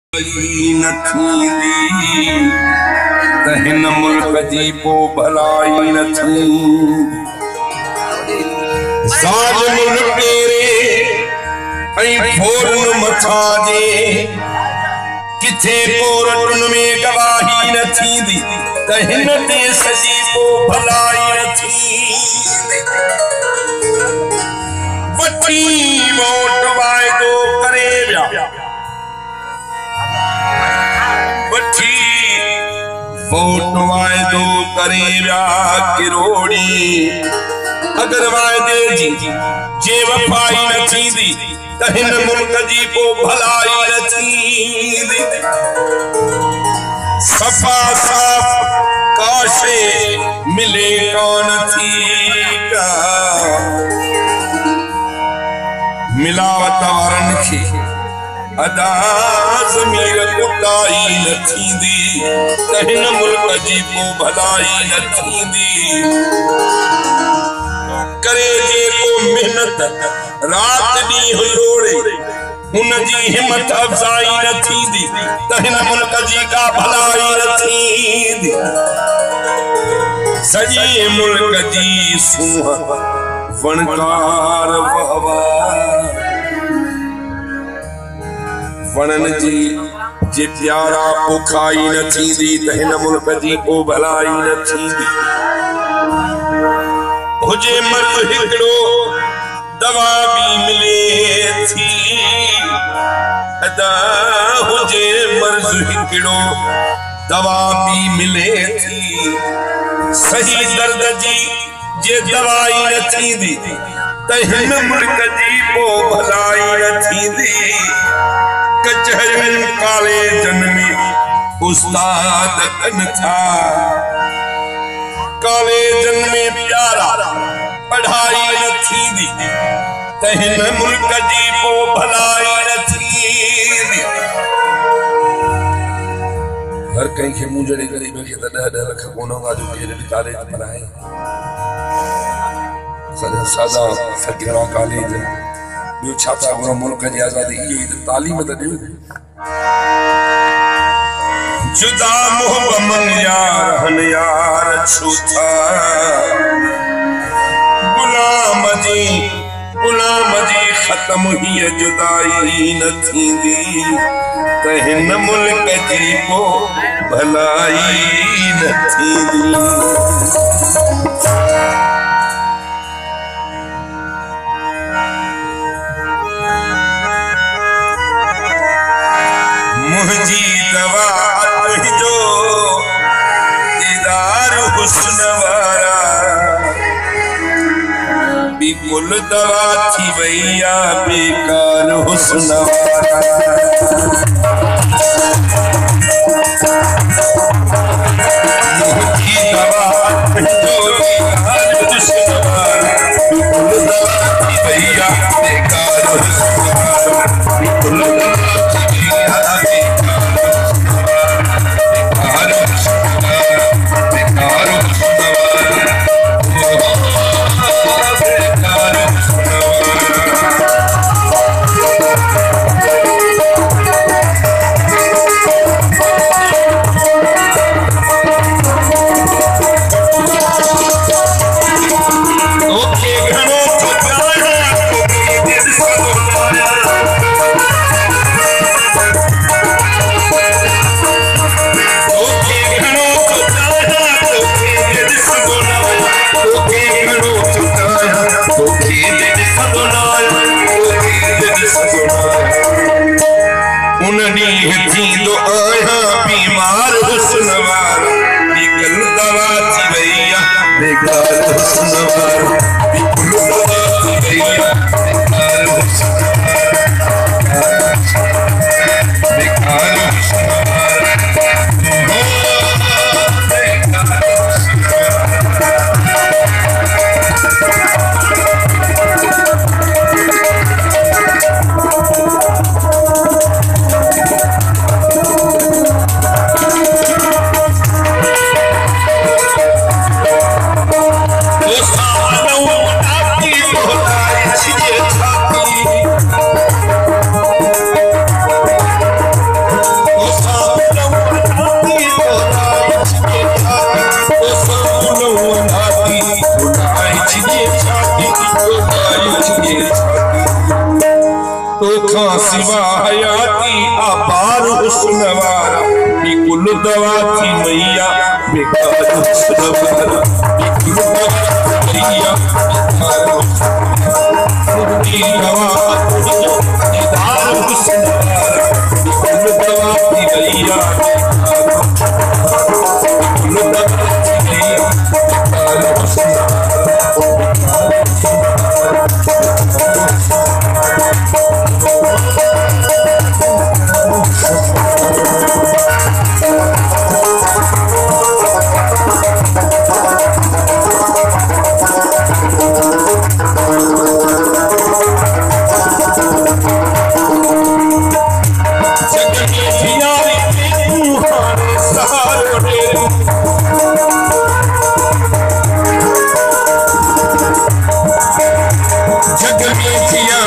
न थींदी त हिन मुल्क जी को भलाई न थींदी। ज़ालिम लुटेरे ऐं फोरन मथा जे किथे कोर्टुन में गवाही न थींदी त हिन देश जी को भलाई न थींदी। वठी वोट वाइदो करे विया वोट वाइदो करे विया किरोड़ी। अगर वाइदे जी जे वफाई न थींदी त हिन मुल्क जी को भलाई न थींदी। सफ़ा साफ़ काशे मिले कोन थी का मिलावट वारन खे अदा ज़मीर कुटाई न थींदी त हिन मुल्क जी को भलाई न थींदी। करे जेको मेहनत रात ॾींहुं लोड़े हुन जी हिम्मत अफ़ज़ाई न थींदी त हिन मुल्क जी का भलाई न थींदी। सॼे मुल्क जी सूंह वणकार वहवा वणन जी जे प्यारा पोखाई न थींदी त हिन मुल्क जी को भलाई न थींदी। हुजे मर्द हिकिड़ो दवा भी मिले थी अदा हुजे मर्द हिकिड़ो दवा भी मिले थी। सही दर्द जी जे दवाई न थींदी त हिन मुल्क जी को भलाई न थींदी। कचहरियुनि कॉलेजनि में उस्ताद कनि था कॉलेजनि में प्यारा पढ़ाई न थींदी त हिन मुल्क जी को भलाई न थींदी। हर कंहिं खे मूं जहिड़े ग़रीब खे त 10-10 लख कोन हूंदा जो केॾे कॉलेज पढ़ाए। सॼा सादा सगिड़ा कॉलेज ॿियो छा था घुरो मुल्क जी आज़ादी इहो ई तालीम त ॾियो। जुदा मोहबमन यार हन यार छो था गुलाम जी ख़त्म हीअ जुदाई न थींदी त हिन मुल्क जी को भलाई न थींदी। मुझी दवा तुझो दीदार हुस्न वारा बिल्कुल दवा थी वैया बेकार हुस्न मुझी दवा तुझो दीदार हुस्न वारा बिल्कुल दवा थी वैया बेकार हुस्न वारा बिल्कुल दवा थी वैया तोखा सिवा हयाती आपार हुस्न वारा कुल दवा थी मैया बेकार हुस्न वारा कुल दवा थी मैया बेकार हुस्न वारा कुल दवा थी मैया कुल दवा थी मैया बेकार हुस्न जग में जिया